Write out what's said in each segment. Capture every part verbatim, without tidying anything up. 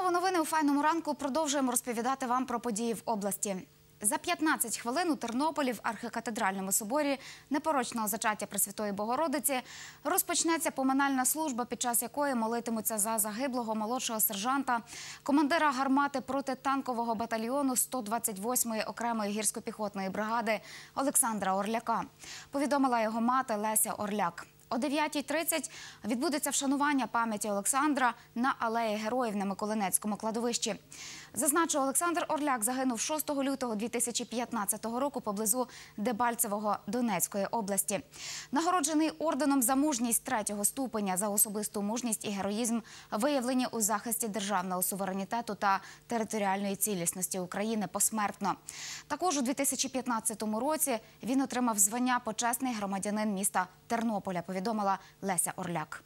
Знову новини у «Файному ранку». Продовжуємо розповідати вам про події в області. За п'ятнадцять хвилин у Тернополі в архікатедральному соборі непорочного зачаття Пресвятої Богородиці розпочнеться поминальна служба, під час якої молитимуться за загиблого молодшого сержанта, командира гармати протитанкового батальйону сто двадцять восьмої окремої гірсько-піхотної бригади Олександра Орляка. Повідомила його мати Леся Орляк. О дев'ятій тридцять відбудеться вшанування пам'яті Олександра на Алеї Героїв на Миколинецькому кладовищі. Зазначу, Олександр Орляк загинув шостого лютого дві тисячі п'ятнадцятого року поблизу Дебальцевого Донецької області. Нагороджений орденом за мужність третього ступеня за особисту мужність і героїзм, виявлені у захисті державного суверенітету та територіальної цілісності України посмертно. Також у дві тисячі п'ятнадцятому році він отримав звання «Почесний громадянин міста Тернополя», повідомила Леся Орляк.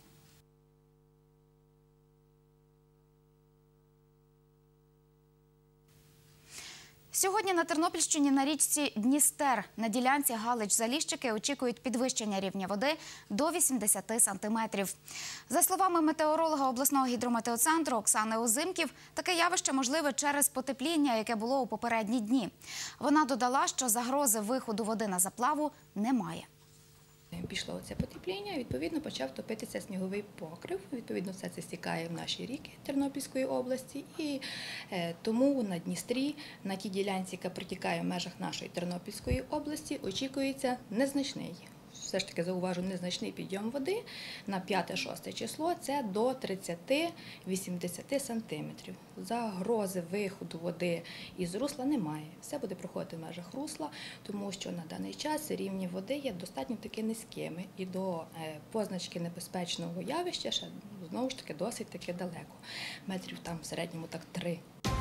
Сьогодні на Тернопільщині на річці Дністер на ділянці Галич-Заліщики очікують підвищення рівня води до вісімдесяти сантиметрів. За словами метеоролога обласного гідрометеоцентру Оксани Озимків, таке явище можливе через потепління, яке було у попередні дні. Вона додала, що загрози виходу води на заплаву немає. Пішло це потепління, відповідно, почав топитися сніговий покрив, відповідно, все це стікає в наші ріки Тернопільської області, і е, тому на Дністрі, на тій ділянці, яка протікає в межах нашої Тернопільської області, очікується незначний, все ж таки зауважу, незначний підйом води на п'яте-шосте число, це до тридцяти-вісімдесяти сантиметрів. Загрози виходу води із русла немає. Все буде проходити в межах русла, тому що на даний час рівні води є достатньо таки низькими і до позначки небезпечного явища ще, знову ж таки, досить таки далеко. Метрів там в середньому так три.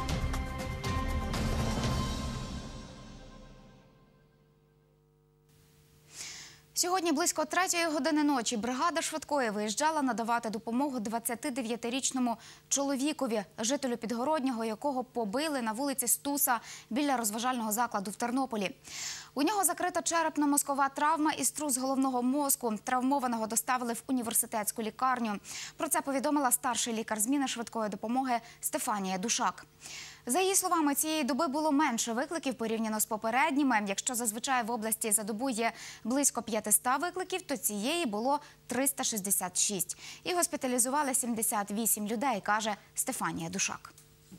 Сьогодні близько третьої години ночі бригада швидкої виїжджала надавати допомогу двадцятидев'ятирічному чоловікові, жителю Підгороднього, якого побили на вулиці Стуса біля розважального закладу в Тернополі. У нього закрита черепно-мозкова травма і струс головного мозку. Травмованого доставили в університетську лікарню. Про це повідомила старший лікар зміни швидкої допомоги Стефанія Душак. За її словами, цієї доби було менше викликів порівняно з попередніми. Якщо зазвичай в області за добу є близько п'ятисот викликів, то цієї було триста шістдесят шість. І госпіталізували сімдесят вісім людей, каже Стефанія Душак.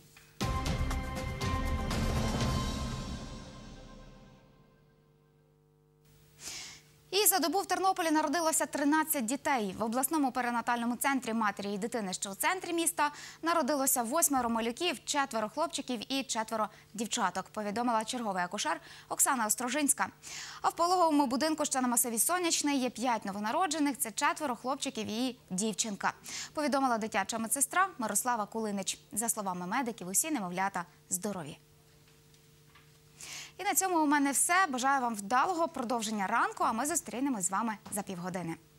І за добу в Тернополі народилося тринадцять дітей. В обласному перинатальному центрі матері і дитини, що в центрі міста, народилося восьмеро малюків, четверо хлопчиків і четверо дівчаток, повідомила черговий акушер Оксана Острожинська. А в пологовому будинку, що на масиві Сонячний, є п'ять новонароджених, це четверо хлопчиків і дівчинка, повідомила дитяча медсестра Мирослава Кулинич. За словами медиків, усі немовлята здорові. І на цьому у мене все. Бажаю вам вдалого продовження ранку, а ми зустрінемось з вами за півгодини.